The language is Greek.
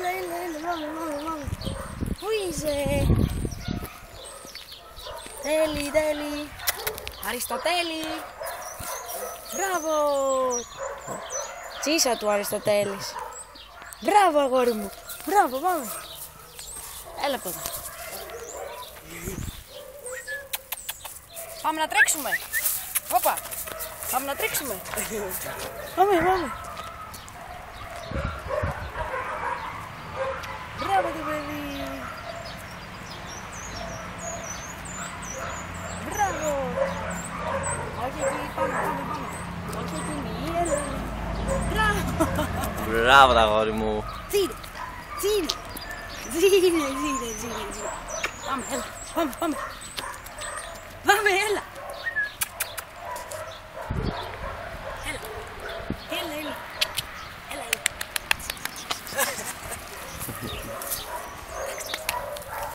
Πάμε. Πού είσαι? Τέλει. Αριστοτέλη. Μπράβο. Τσίσα του Αριστοτέλης. Μπράβο αγόρι μου. Μπράβο, πάμε. Έλα από εδώ. Πάμε να τρέξουμε. Όπα. Πάμε να τρέξουμε. Πάμε. Μπράβο το παιδί. Μπράβο. Όχι εκεί, πάμε. Όχι εκεί, μη, έλα. Μπράβο. Μπράβο τα αγόρι μου. Ζήνε. Πάμε, έλα. Πάμε. Πάμε, έλα. Έλα.